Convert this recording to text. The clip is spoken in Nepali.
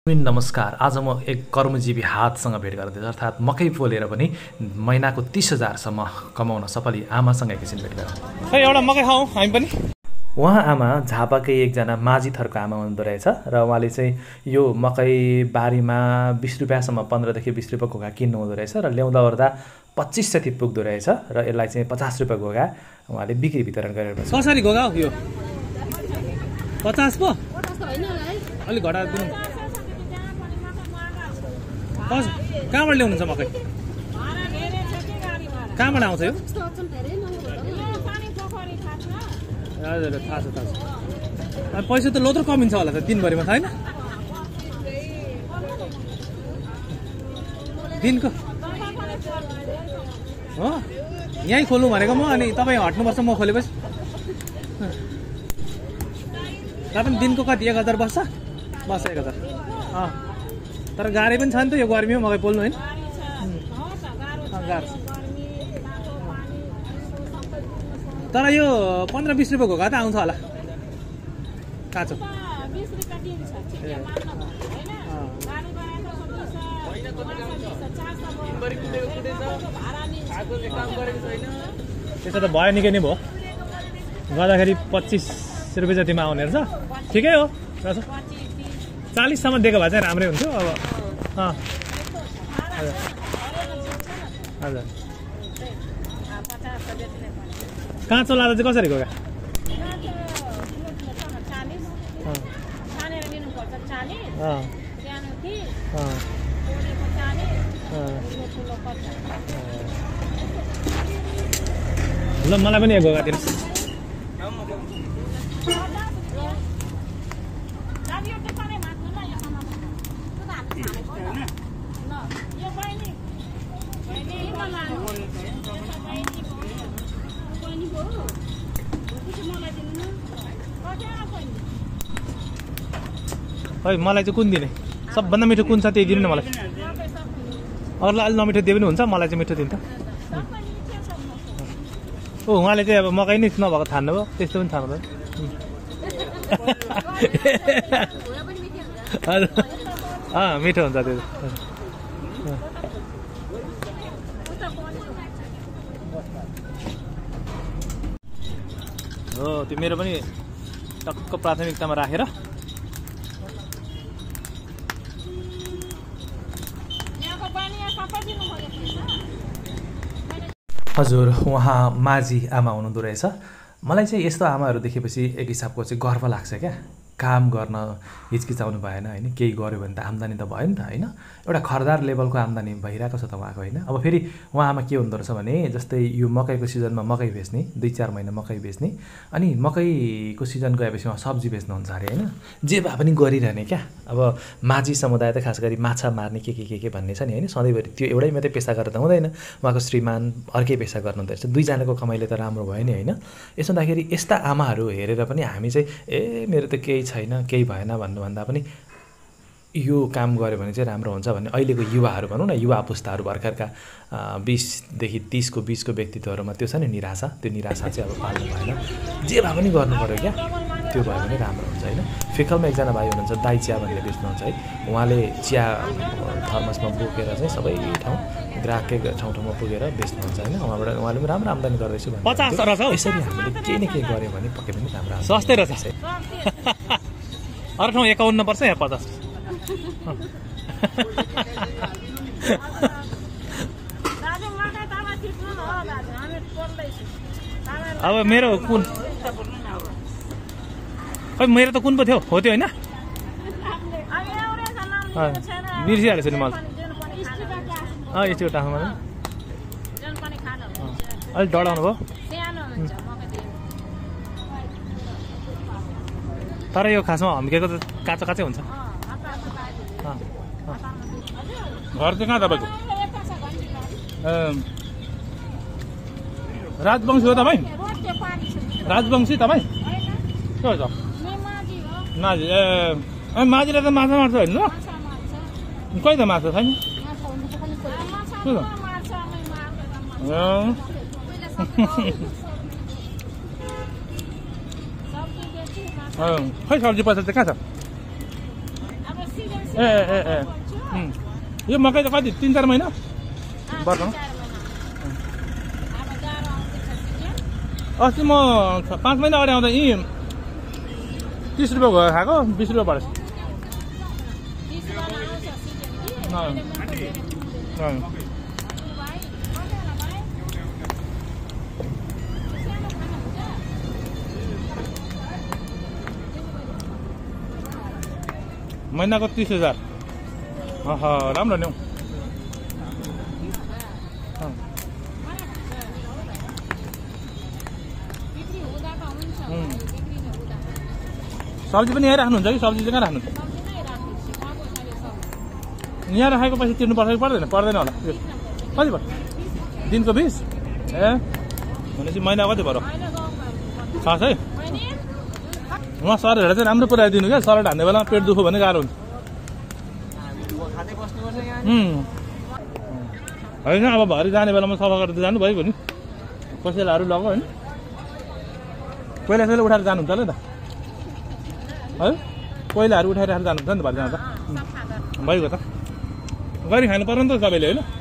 नमस्कार। आज म एक कर्मजीवी हातसँग भेट गर्दैछु, अर्थात् मकै पोलेर पनि महिनाको 30,000सम्म कमाउन सफली आमासँग एकैछिन भेट गरौँ। खै एउटा मकै खाउँ हामी पनि। उहाँ आमा झापाकै एकजना माझी थरको आमा हुनुहुँदो रहेछ र उहाँले चाहिँ यो मकै बारीमा 20 रुपियाँसम्म 15 देखि 20 रुपियाँ घोगा किन्नु हुँदो रहेछ र ल्याउँदा ओर्दा 25 जति पुग्दो रहेछ र यसलाई चाहिँ 50 रुपियाँ घोगा उहाँले बिक्री वितरण गरिरहेको छ। कसरी घोगा हो यो? 50 पो? अलि घटाएर दिनु। कहाँबाट ल्याउनुहुन्छ मकै? कहाँबाट आउँछ यो? हजुर थाहा छ। पैसा त लोत्रो कमिन्छ होला त दिनभरिमा, छैन? दिनको हो यहीँ खोल्नु भनेको म, अनि तपाईँ हट्नुपर्छ म खोलेपछि। तपाईँ दिनको कति 1000 बस्छ? 1000। तर गाडी पनि छ नि त यो गर्मीमा मकै पोल्नु, होइन? गाह्रो छ। तर यो 15-20 रुपियाँ घोगा त आउँछ होला काँचो। त्यसो त भयो, निकै नै भयो। गर्दाखेरि 25 रुपियाँ जतिमा आउने रहेछ। ठिकै हो, 40सम्म दिएको भए चाहिँ राम्रै हुन्थ्यो। अब हजुर काँचो लाँदा चाहिँ कसरी घोगा? ल मलाई पनि एक घोगा दिनुहोस्। खै मलाई चाहिँ कुन दिने? सबभन्दा मिठो कुन छ त्यही दिनु न मलाई। अरूलाई अलि नमिठो दिए पनि हुन्छ, मलाई चाहिँ मिठो दिन्छ। ओ उहाँले चाहिँ अब मकै नै नभएको ठान्नु भयो, त्यस्तो पनि ठान्नु भयो। हजुर मिठो हुन्छ त्यो। हो त्यो मेरो पनि टक्क प्राथमिकतामा राखेर हजुर उहाँ माझी आमा हुनुहुँदो रहेछ। मलाई चाहिँ यस्तो आमाहरू देखेपछि एक हिसाबको चाहिँ गर्व लाग्छ क्या। काम गर्न हिचकिचाउनु भएन, होइन? केही गऱ्यो भने त आम्दानी त भयो नि त, होइन? एउटा खरदार लेभलको आम्दानी भइरहेको छ त उहाँको, होइन? अब फेरि उहाँ आमा के हुँदो रहेछ भने जस्तै यो मकैको सिजनमा मकै बेच्ने, 2-4 महिना मकै बेच्ने, अनि मकैको सिजन गएपछि उहाँ सब्जी बेच्नुहुन्छ अरे, होइन? जे भए पनि गरिरहने क्या। अब माझी समुदाय त खास गरी माछा मार्ने के भन्ने छ नि, होइन? सधैँभरि त्यो एउटै मात्रै पेसा गरेर त हुँदैन। उहाँको श्रीमान अर्कै पेसा गर्नुहुँदो रहेछ। दुईजनाको कमाइले त राम्रो भयो नि, होइन? यसो हुँदाखेरि यस्ता आमाहरू हेरेर पनि हामी चाहिँ मेरो त केही छैन, केही भएन भन्नुभन्दा पनि यो काम गऱ्यो भने चाहिँ राम्रो हुन्छ भन्ने अहिलेको युवाहरू, भनौँ न युवा पुस्ताहरू, भर्खरका 20 देखि 30 को बिचको व्यक्तित्वहरूमा त्यो छ नि निराशा। त्यो निराशा चाहिँ अब पाल्नु भएन, जे भए पनि गर्नु पऱ्यो क्या। त्यो भयो भने राम्रो हुन्छ, होइन? फिकलमा एकजना भाइ हुनुहुन्छ, दाई चिया भनेर बेच्नुहुन्छ है। उहाँले चिया थर्मसमा बोकेर चाहिँ सबै ठाउँ ग्राहकै ठाउँमा पुगेर बेच्नुहुन्छ, होइन? उहाँबाट उहाँले पनि राम्रो आम्दानी गर्दैछु भने 50 रहेछ। यसरी हामीले केही न केही गऱ्यो भने पक्कै पनि राम्रो सस्तै रहेछ। अरू ठाउँ 51 पर्छ, यहाँ 50। अब मेरो कुन खै मेरो त कुन पो थियो हो त्यो, होइन? बिर्सिहालेछु नि मलाई। यस्तो ठाउँमा अलिक डढाउनु भयो। तर यो खासमा हम्केको त काँचो हुन्छ। घर चाहिँ कहाँ तपाईँको? राजवंशी हो तपाईँ? राजवंशी तपाईँ के हो त? माझी। माझीले त माछा मार्छ होइन? कहिले त माछा छैन? खै सब्जी पैसा चाहिँ कहाँ छ? ए यो मकै त कति 3-4 महिना वर्षमा अस्ति म 5 महिना अगाडि आउँदा यी 30 रुपियाँ भयो खाएको 20 रुपियाँ परेछ महिनाको 30,000 राम्रो नि सब्जी पनि यहाँ राख्नुहुन्छ कि सब्जी चाहिँ कहाँ राख्नुहुन्छ यहाँ राखेको पैसा तिर्नुपर्छ कि पर्दैन पर्दैन होला कति पर्छ दिनको 20 ए भनेपछि महिना कति भयो 6 है उहाँ सरहरू चाहिँ राम्रो पुऱ्याइदिनु क्या सरट हान्ने बेलामा पेट दुखो भने गाह्रो हुन्छ होइन अब भरि जाने बेलामा सफा गरेर जानु भइगयो नि कसैलाहरू लग्यो होइन पहिला उठाएर जानुहुन्छ होला नि त है कोइलाहरू उठाइराखेर जानुहुन्छ नि त भरि जाँदा भइगयो त गरी खानु पर्यो नि त सबैले होइन